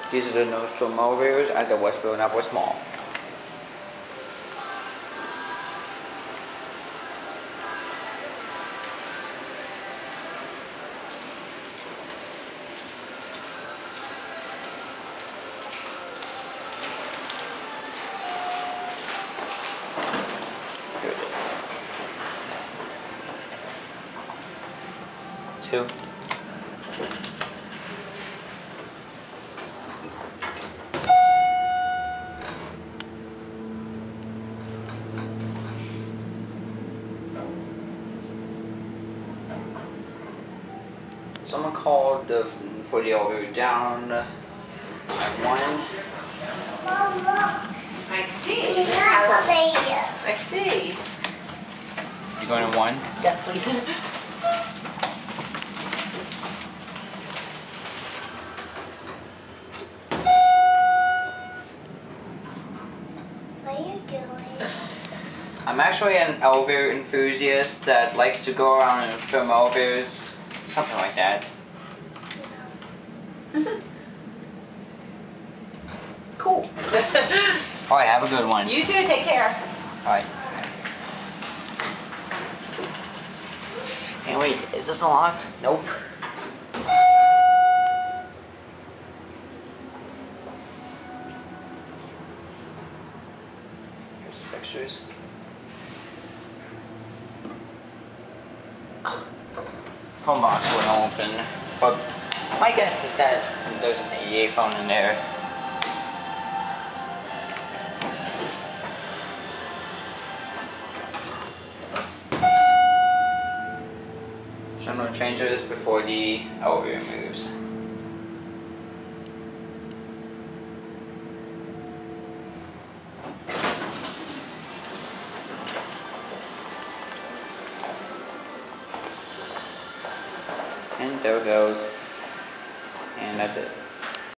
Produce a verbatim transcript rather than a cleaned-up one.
These are the Nordstrom elevators at the Westfield Annapolis Mall. Here it is. Two. Someone called the, for the elevator down at one. I see. I see. You going to one? Yes, please. What are you doing? I'm actually an elevator enthusiast that likes to go around and film elevators. Something like that. Cool. Alright, have a good one. You too, take care. Alright. Hey, wait, is this unlocked? Nope. Here's the fixtures. Phone box wouldn't open, but my guess is that there's an eighty-eight phone in there. So I'm going to change this before the elevator moves. And there it goes. And that's it.